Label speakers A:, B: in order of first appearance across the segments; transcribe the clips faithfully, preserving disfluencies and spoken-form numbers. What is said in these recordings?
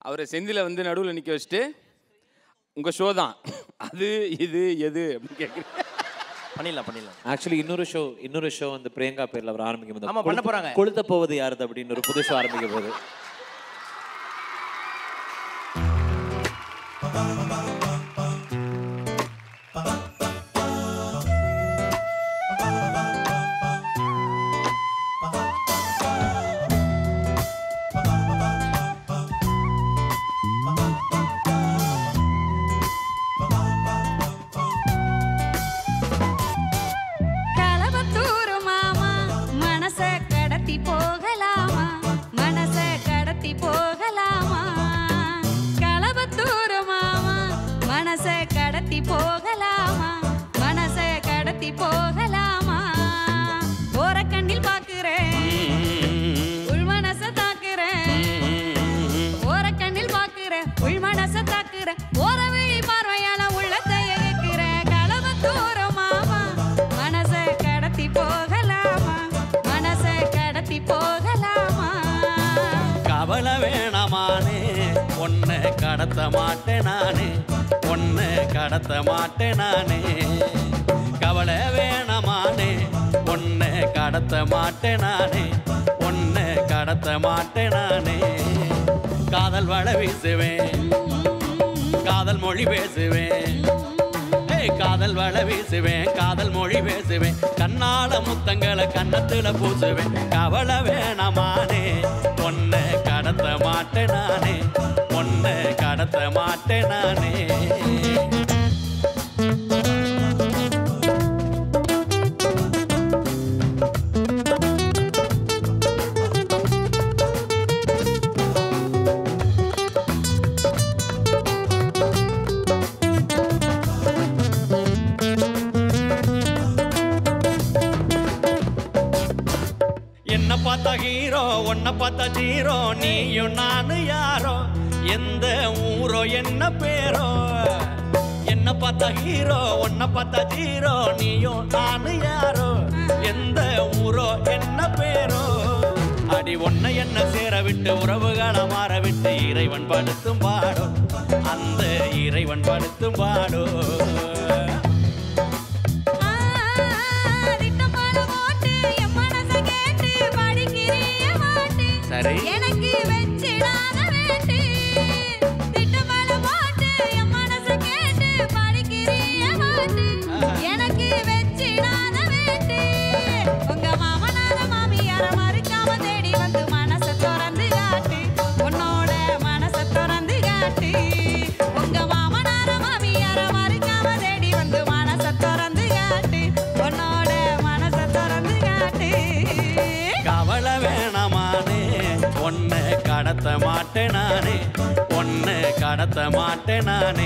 A: அவரை செந்தில வந்து நடுவில் நிற்க வச்சுட்டு உங்கள் ஷோ தான் அது இது எது அப்படின்னு கேட்குறேன்.
B: பண்ணிடலாம் பண்ணிடலாம்.
C: ஆக்சுவலி இன்னொரு ஷோ இன்னொரு ஷோ வந்து பிரியங்கா பேர்ல அவர் ஆரம்பிக்கும் போது
B: ஆமா பண்ண போறாங்க.
C: கொளுத்த போவது யாருது அப்படின்னு ஒரு புது ஷோ ஆரம்பிக்க போகுது.
D: கடத்த மாட்டேன் நானே ஒன்னு கடத்த மாட்டேன் நானே கவலை வேணமானே ஒன்னு கடத்த மாட்டேன் நானே ஒன்னு கடத்த மாட்டேன் நானே காதல் வள வீசுவேன் காதல் மொழி பேசுவேன் காதல் வள வீசுவேன் காதல் மொழி பேசுவேன் கண்ணால முத்தங்களை கன்னத்துல பூசுவேன் கவலை வேணமானே ஒன்னு கடத்த மாட்டேன் நானே ஒன்னு கடத்த மாட்டேன் நானே என்ன பார்த்தா ஹீரோ உன்னை பார்த்தா ஜீரோ நீயும் நானு யாரோ எந்த ஊரோ என்ன பேரோ என்ன பார்த்தா ஹீரோ உன்னை பார்த்தா ஜீரோ நீயும் நானு யாரோ எந்த ஊரோ என்ன பேரோ அடி ஒன்னை என்ன சேர விட்டு உறவுகளை மாற விட்டு இறைவன் படுத்தும் பாடோ அந்த இறைவன் படுத்தும் பாடோ சரி
E: எனக்கு வெச்சிடாத வேட்டி திட்டமல போட்டு என் மனசு கேட்டு படிக்கிறிய மாட்டி எனக்கு வெச்சிடாத வேட்டி உங்க மாமனார மாமியார மறுக்காம தேடி வந்து மனசை திறந்து காட்டு உன்னோட மனசை திறந்து காட்டு உங்க மாமனார மாமியார மறுக்காம தேடி வந்து மனசை திறந்து காட்டு உன்னோட மனசை திறந்து காட்டு
D: கவலை வேணாமானே ஒன்னு கடத்த மாட்டேன் நானே ஒன்னு கடத்த மாட்டேன் நானே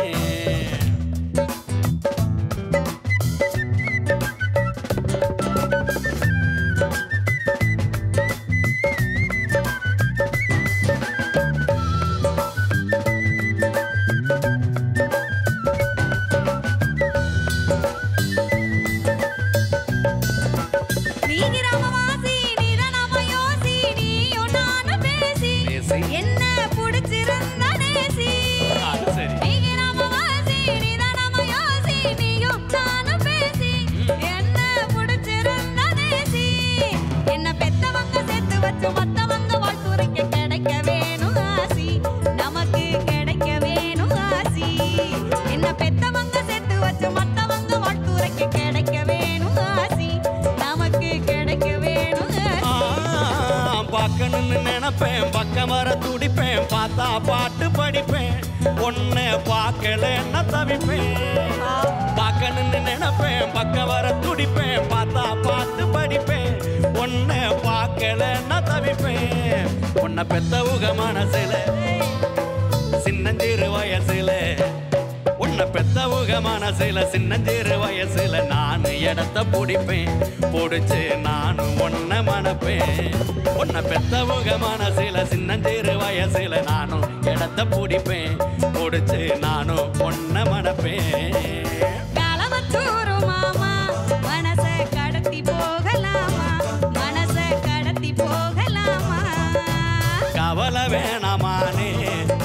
E: என்ன புடிச்சிருந்தா நேசி நீங்க நாம வாசி நீதான் நாம யோசி நீயும் நானும் பேசி என்ன புடிச்சிருந்தா நேசி என்ன பெத்தவங்க சேர்த்து வச்சு மத்தவங்க வாழ்த்துரைக்க கிடைக்க வேணும் ஆசி நமக்கு கிடைக்க வேணும் ஆசி என்ன பெத்தவங்க சேர்த்து வச்சு மத்தவங்க வாழ்த்துரைக்க கிடைக்க வேணும் ஆசி நமக்கு கிடைக்க வேணும்
D: பார்க்கணும்னு நினைப்பேன் பக்கம் வர துடிப்பேன் பார்த்தா பாட்டு படிப்பேன் ஒன்னு பார்க்கல என்ன தவிப்பேன் பார்க்கணும்னு நினைப்பேன் பக்கம் வர துடிப்பேன் பார்த்தா பாட்டு படிப்பேன் ஒன்னு பார்க்கல என்ன தவிப்பேன் உன்னை பெத்தவுக மனசுல சின்னஞ்சிறு வயசுல உன்னை பெத்தவுக மனசுல சின்னஞ்சிறு வயசுல நான் இடத்த பிடிப்பேன் பிடிச்சு நானும் ஒன்ன மணப்பேன் உன்னை பெத்தவுக மனசுல சின்னஞ்சிறு வயசுல நானும் இடத்த பிடிப்பேன் பிடிச்சு நானும் ஒன்ன மணப்பேன்
E: காலவத்தூரு மாமா மனசை கடத்தி போகலாமா மனசை கடத்தி போகலாமா
D: கவலை வேணாமானே